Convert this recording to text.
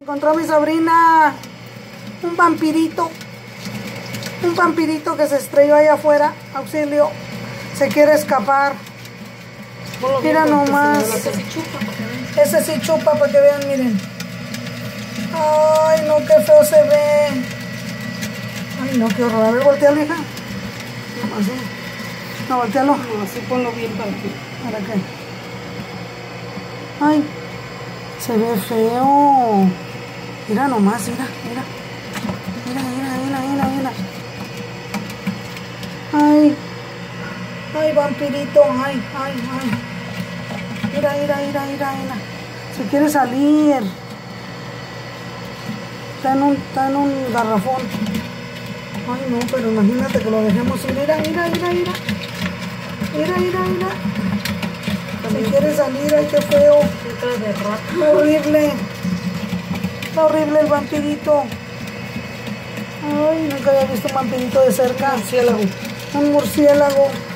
Encontró a mi sobrina un vampirito que se estrelló allá afuera. Auxilio, se quiere escapar. Mira nomás. Ese sí chupa para que vean, miren. Ay, no, qué feo se ve. Ay, no, qué horror. A ver, voltealo, hija. No, así. No, voltealo. No, así ponlo bien para que. ¿Para qué? Ay, se ve feo. Mira nomás, mira. Ay, vampirito, ay. Mira. Se quiere salir. Está en un garrafón. Ay, no, pero imagínate que lo dejemos. Mira. Se quiere salir, ay, qué feo. Está horrible. Está horrible el vampirito. Ay, nunca había visto un vampirito de cerca. Murciélago. Un murciélago.